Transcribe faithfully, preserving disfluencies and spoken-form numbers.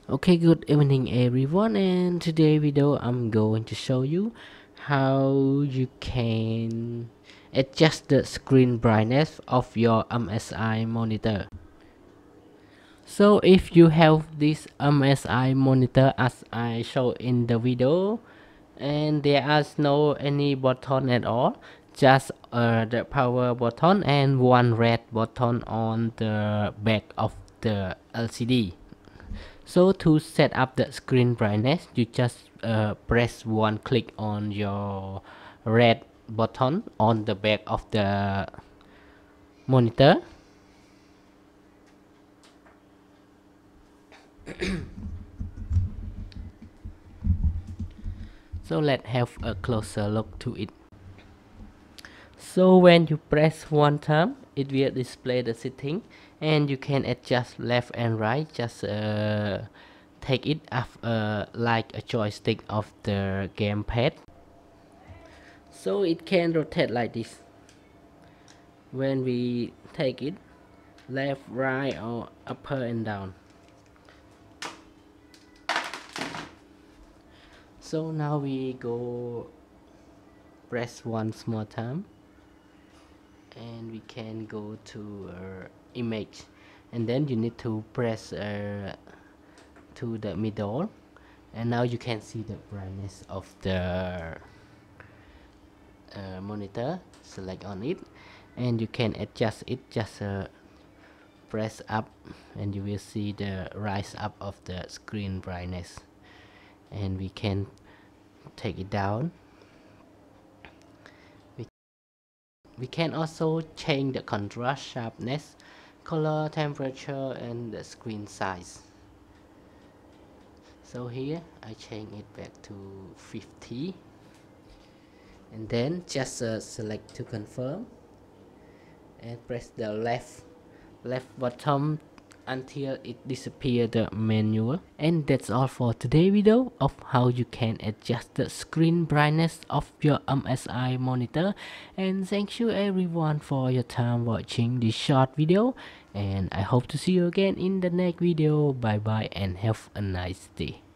Okay, good evening everyone, and today video I'm going to show you how you can adjust the screen brightness of your M S I monitor. So if you have this M S I monitor as I show in the video, and there is no any button at all, just uh, the power button and one red button on the back of the L C D. So to set up the screen brightness, you just uh, press one click on your red button on the back of the monitor. So let's have a closer look to it. So when you press one time, it will display the setting, and you can adjust left and right. Just uh, take it up uh, like a joystick of the gamepad. So it can rotate like this. When we take it left, right, or upper and down. So now we go press once more time, and we can go to uh, image, and then you need to press uh, to the middle, and now you can see the brightness of the uh, monitor. Select on it, and you can adjust it. Just uh, press up, and you will see the rise up of the screen brightness, and we can take it down. we, we can also change the contrast, sharpness, color, temperature, and the screen size. So here I change it back to fifty, and then just uh, select to confirm, and press the left left bottom until it disappear the menu. And that's all for today video of how you can adjust the screen brightness of your M S I monitor. And thank you everyone for your time watching this short video, and I hope to see you again in the next video. Bye bye and have a nice day.